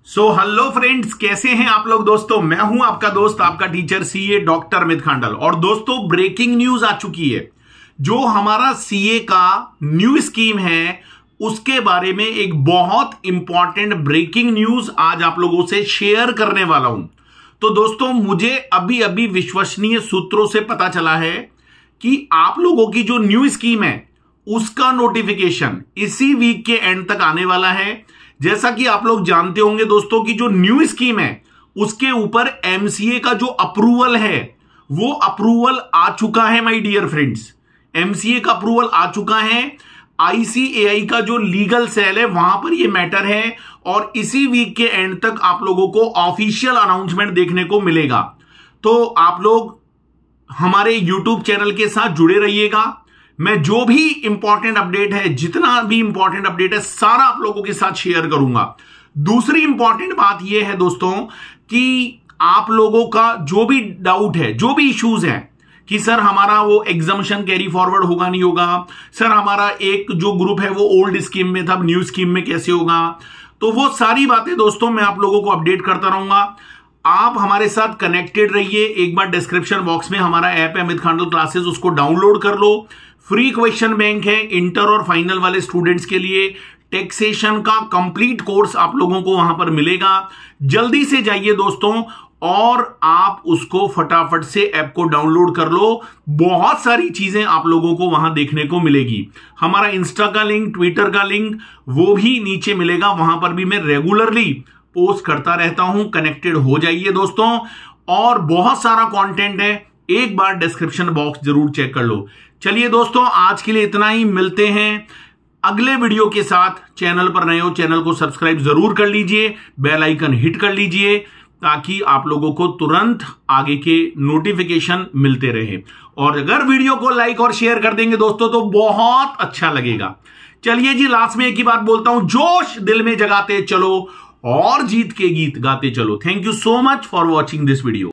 Hello friends, कैसे हैं आप लोग। दोस्तों, मैं हूं आपका दोस्त, आपका teacher C A doctor Amit Khandal. और दोस्तों, ब्रेकिंग न्यूज आ चुकी है। जो हमारा सीए का न्यू स्कीम है उसके बारे में एक बहुत इंपॉर्टेंट ब्रेकिंग न्यूज आज आप लोगों से शेयर करने वाला हूं। तो दोस्तों, मुझे अभी अभी विश्वसनीय सूत्रों से पता चला है कि आप लोगों की जो न्यू स्कीम है उसका नोटिफिकेशन इसी वीक के एंड तक आने वाला है। जैसा कि आप लोग जानते होंगे दोस्तों कि जो न्यू स्कीम है उसके ऊपर एमसीए का जो अप्रूवल है वो अप्रूवल आ चुका है। माय डियर फ्रेंड्स, एमसीए का अप्रूवल आ चुका है। आईसीएआई का जो लीगल सेल है वहां पर ये मैटर है और इसी वीक के एंड तक आप लोगों को ऑफिशियल अनाउंसमेंट देखने को मिलेगा। तो आप लोग हमारे यूट्यूब चैनल के साथ जुड़े रहिएगा। मैं जो भी इंपॉर्टेंट अपडेट है, जितना भी इंपॉर्टेंट अपडेट है, सारा आप लोगों के साथ शेयर करूंगा। दूसरी इंपॉर्टेंट बात यह है दोस्तों कि आप लोगों का जो भी डाउट है, जो भी इश्यूज हैं कि सर हमारा वो एग्जम्पशन कैरी फॉरवर्ड होगा नहीं होगा, सर हमारा एक जो ग्रुप है वो ओल्ड स्कीम में था, न्यू स्कीम में कैसे होगा, तो वो सारी बातें दोस्तों मैं आप लोगों को अपडेट करता रहूंगा। आप हमारे साथ कनेक्टेड रहिए। एक बार डिस्क्रिप्शन बॉक्स में हमारा ऐप है अमित खांडल क्लासेस, उसको डाउनलोड कर लो। फ्री क्वेश्चन बैंक है इंटर और फाइनल वाले स्टूडेंट्स के लिए। टैक्सेशन का कंप्लीट कोर्स आप लोगों को वहां पर मिलेगा। जल्दी से जाइए दोस्तों और आप उसको फटाफट से ऐप को डाउनलोड कर लो। बहुत सारी चीजें आप लोगों को वहां देखने को मिलेगी। हमारा इंस्टा का लिंक, ट्विटर का लिंक वो भी नीचे मिलेगा। वहां पर भी मैं रेगुलरली पोस्ट करता रहता हूं। कनेक्टेड हो जाइए दोस्तों। और बहुत सारा कंटेंट है, एक बार डिस्क्रिप्शन बॉक्स जरूर चेक कर लो। चलिए दोस्तों, आज के लिए इतना ही। मिलते हैं अगले वीडियो के साथ। चैनल पर नए हो, चैनल को सब्सक्राइब जरूर कर लीजिए, बेल आइकन हिट कर लीजिए ताकि आप लोगों को तुरंत आगे के नोटिफिकेशन मिलते रहे। और अगर वीडियो को लाइक और शेयर कर देंगे दोस्तों तो बहुत अच्छा लगेगा। चलिए जी, लास्ट में एक ही बात बोलता हूं, जोश दिल में जगाते चलो और जीत के गीत गाते चलो। Thank you so much for watching this video.